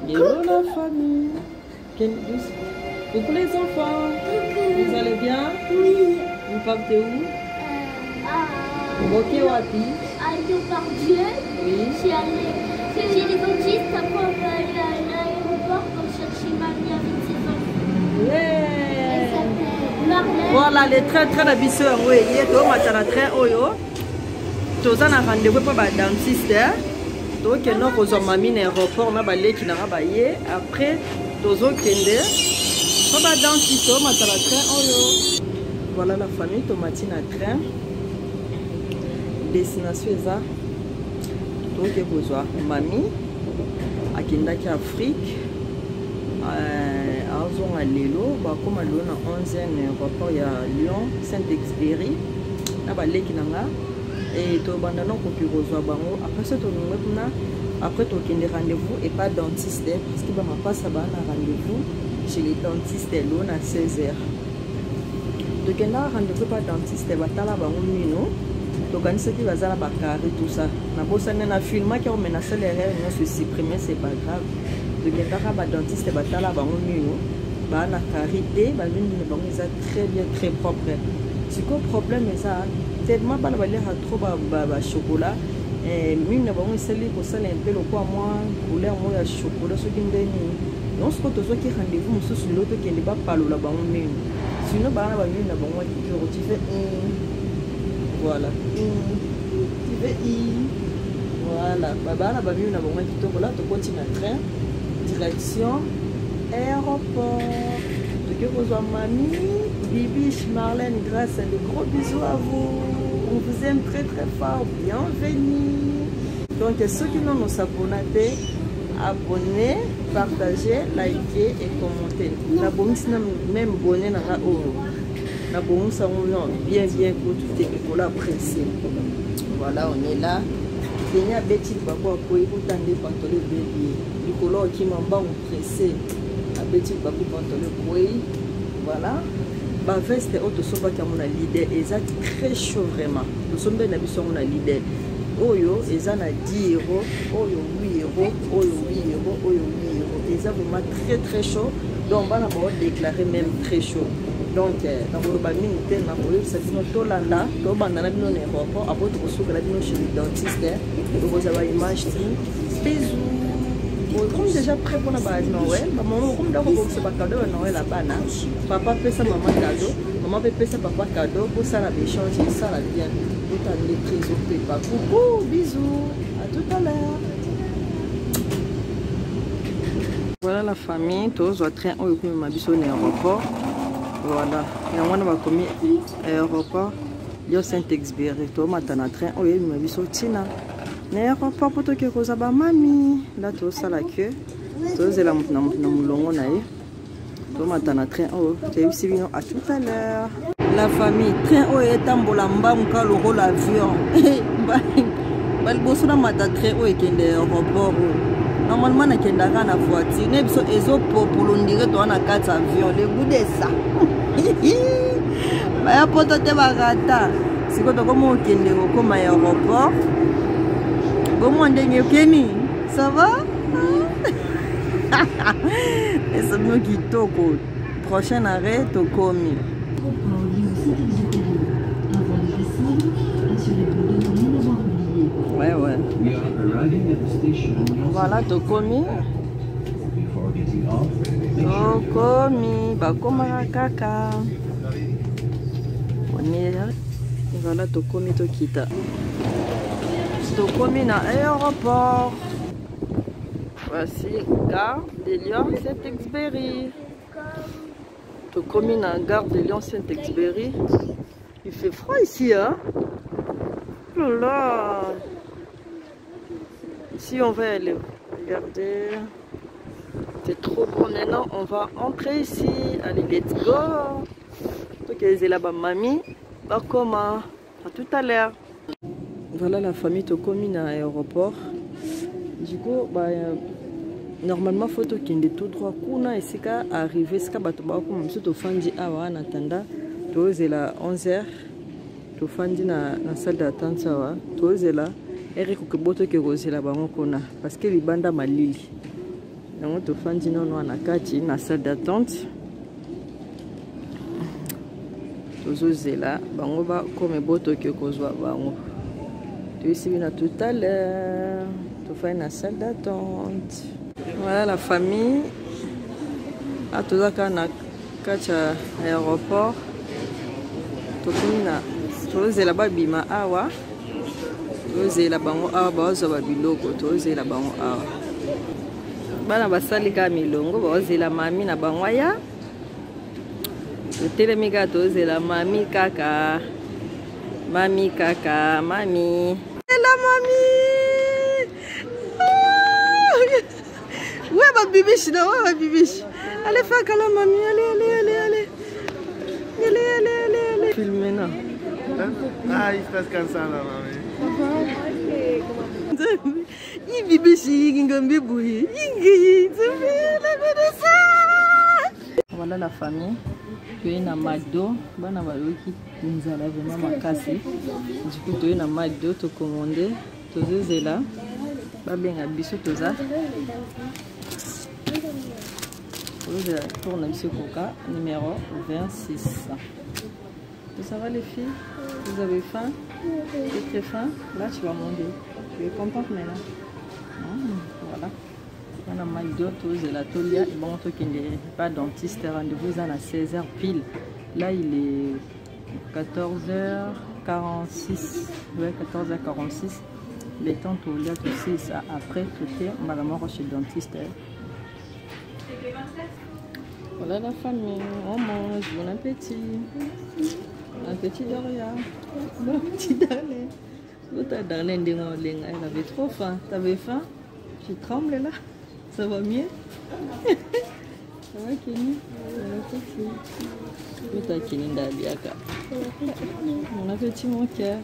Hello la famille. Coucou les enfants. Vous allez bien? Oui. Vous partez où? Ok, Wapi. À Depardieu. Oui. Je suis allée chez les dentistes. Après, on va aller à l'aéroport pour chercher mamie avec ses enfants. Yeah. Elle s'appelle Marlène. Voilà les trains de bisseur. Oui, il y a tout le train. Tous en rendez-vous pour le dentiste. Donc, nous avons mamie dans l'aéroport. On a balé qui n'a pas baillé. Après, tous au kende. Pour le dentiste, on a le train. Voilà la famille Tomatine à train. Destination est ça. Donc, vous avez mamie à Kendaki Afrique. À Lelo, comme à Lyon, 11e aéroport, il y a Lyon, Saint-Exupéry. Et tu as après ça, après tu as rendez-vous et pas dentiste parce qu'il va pas ça rendez-vous chez les dentistes à 16h. Donc il y a rendez-vous pas dentiste et tu as ce qui va carré tout ça. On a filmé qui a menacé les rêves, on se supprimer, c'est pas grave. Donc il y a dentiste et tu as la carité, ils très bien, très propre. C'est quoi le problème? Tellement pas trop chocolat. Mine bon sali ko sala un peu le quoi moi couleur moi ya chocolat ce qui ndeni. Non ce que tu as qui rendez-vous monsieur sur l'autre qui n'est pas parler là bas mine. Sinon ba na ba mine na bon moi tu fais voilà. Tu fais voilà. Ba na ba mine na bon moi tu to là tu continues à train direction aéroport. Que vous soyez mamie, Bibi, Marlène, grâce à de gros bisous à vous. On vous aime très très fort. Bienvenue. Donc ceux qui n'ont pas abonné, abonnez, partagez, likez et commentez. La bonne même abonné dans la haut. La bonne ça bien pour tout et pour la presse. Voilà, on est là. Kenya Betty Babo pour écouter des pantalons bébés. Du color qui m'a pas pressé. Petit babou pantalon oui voilà ba veste auto soba qui a leader et ça très chaud vraiment nous sommes bien habitués on a leader oyo et ça na 10 €, oyo 8 €, oyo 8 €, oyo 8 € et ça vraiment très très chaud donc on va déclarer même très chaud donc dans le bamine tellement pour ça dit to landa to bandana bino na aéroport après to soukala bino chez le dentiste vous avez image bisous. On est déjà prêt pour la base Noël. Maman, comme d'abord, c'est pas cadeau Noël là-bas. Papa fait ça, maman cadeau. Maman fait ça, papa cadeau. Pour ça, la échange, ça la bien. Vous avez les trésors, pas. Coucou, bisous. À tout à l'heure. Voilà la famille. Tous au train, on est ma biso à l'aéroport. Voilà. Et on va commis aéroport. Yo Saint-Exupéry. Tout matin à train, on est ma biso Tina. L'aéroport pour que vous avez mamie. Là, tout ça la queue. Tout c'est la moulon. Tout matin à train. Oh, j'ai aussi vu à tout à l'heure. La famille, train oh est en bolamba, on cale le l'avion. Bal bosso na mata train oh est en aéroport. Normalement, na kenda na voiture. Ne biso ezo pour l'ondirer toi na 4 avions. Le goût de ça. Bah poto te barata. C'est quoi comment kende comme aéroport? Comment Kenny, ça va? Et c'est nous qui toko. Prochain arrêt, Tokomi. Ouais, ouais. Voilà, Tokomi. Tokomi, Bakoma Kaka. On est là. Voilà, Tokomi Tokita. Tokomi à l'aéroport. Voici gare de Lyon Saint-Exupéry. Tokomi à gare de Lyon Saint-Exupéry. Il fait froid ici, hein? Oh là! Ici on va aller regarder. C'est trop beau maintenant. On va entrer ici. Allez, let's go! Ok, c'est là-bas, mamie. Bakoma. À tout à l'heure. Voilà la famille Tokomi à l'aéroport. Du coup, bah, normalement, il faut qu'il y ait tout droit. Kuna et c'est qu'à arriver, c'est qu'à battre comme si tu fais en attendant. Tu es là 11h. Tu fais dans la salle d'attente. Tu es là. Et que boto que rose là-bas, parce que les bandes malili. yango tofandi nono na kati na salle d'attente tozozela bango bakome botoki kozwa bango toyisi bino tout à l'heure tofandi na salle d'attente. Voilà la famille tozaka na kati ya aéroport tokomi na tozela babima awa tozela bango awa bazwa babiloko tozela bango awa bana basali kaka milongo bazela mami na bango aya totelemi kaka tozela mami kaka mami ela mami ouais babibishi na ouais babibishi allez faire câlin mami allez filmer na Ah, estás cansada, mami. Voilà la famille. Tu es na McDo. Bana baloki nzala vraiment makasi. Du coup tu es na McDo to commander. Tozozela. Ba benga biso toza. Pour Nabiso Coca numéro 26. Ça va les filles? Vous avez faim? Vous êtes très faim? Là tu vas manger. Tu es contente maintenant? Voilà. On a mal d'autres et la tolia. Bon, qui n'est pas dentiste, rendez-vous à 16h pile. Là il est 14h46. Ouais, 14h46. Les temps tolia aussi ça après tout est madame chez dentiste. Voilà la famille, on mange, bon appétit. Un petit Doria. Bon petit Darlene. L'autre Darlene, elle avait trop faim. T'avais faim? Tu trembles là? Ça va mieux? Ça va Kenny? Bon appétit. L'autre Kenny Daliaka. Bon appétit mon cœur.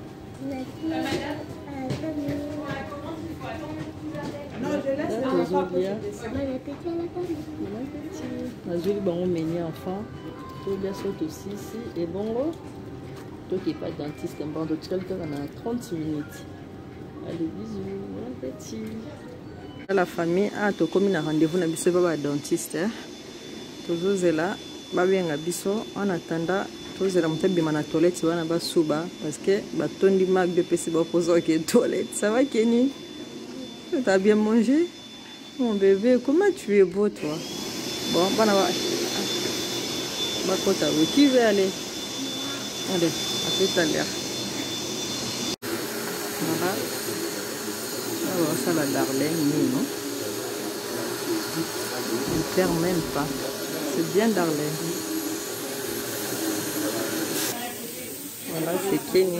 Nazuli bango meni enfant tolia soto aussi ici et bongo toi qui est pas dentiste bon de quelqu'un on a 30 minutes. Allez bisous, bon appétit. La famille to comme na rendez-vous na biso ba dentiste tozozela ba benga biso en attendant tozela mtabima na toilette wana ba suba parce que ba tondi mag de pesi ba poser que toilette. Ça va Kenny? T'as bien mangé? Mon bébé, comment tu es beau toi? Bon, bah qui veut aller? Allez, à tout à l'heure. Voilà. Alors ça la Darlene, non? Il ne perd même pas. C'est bien Darlene. Voilà, c'est Kenny.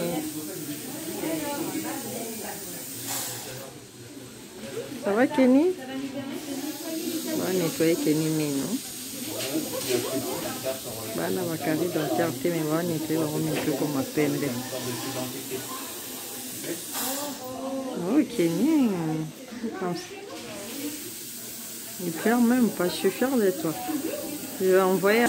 Ça va Kenny? On va nettoyer Kenny Mino. On va carrer dans le quartier, mais on va nettoyer comme ma peine. Oh Kenny, il pleure même pas, je suis fière de toi. Je vais envoyer.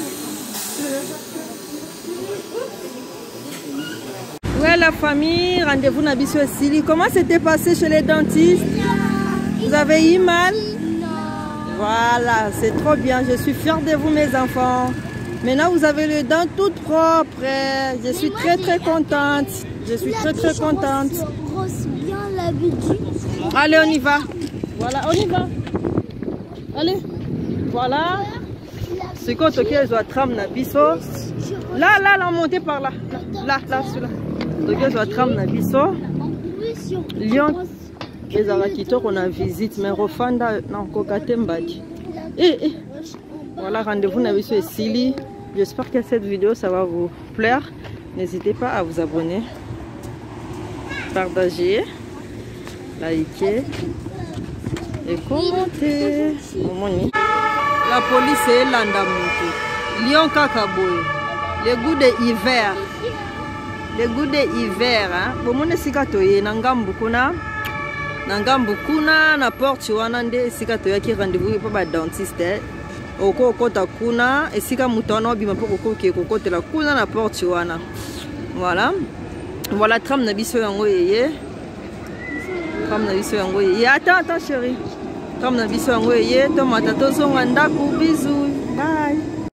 Ouais la famille, rendez-vous Nabiso Sili. Comment c'était passé chez les dentistes? Vous avez eu mal? Non. Voilà, c'est trop bien. Je suis fière de vous mes enfants. Maintenant vous avez les dents toutes propres. Je suis très contente. Je suis très contente. Brosse bien l'habitude. Allez, on y va. Voilà, on y va. Allez. Voilà. C'est quand tu dois tram na biso. Là, montez par là. Là, celui-là. Tu dois tram na biso. Lyon. Les Arakito qu'on a visite, mais Rofanda, non, Kokatembadi. Voilà, rendez-vous Nabiso et Sili. J'espère que cette vidéo, ça va vous plaire. N'hésitez pas à vous abonner, partager, liker et commenter. La police est Landamoutou. Lyon Kakaboy. Les goûts de hiver. Les goûts de hiver. Bon, on est sikatoye, Nangambukuna. Nangambukuna, na porte wana nde sikatoye qui rendez-vous pour ba dentiste. Oko kota kuna, esika mutana obima po kokoke kokotela kuna na porte wana. Voilà. Voilà tram na biso yango yeye. Tram na biso yango yeye. Attends chérie. comme na biso yango eye tomata tozonga ndako. Bisous, bye.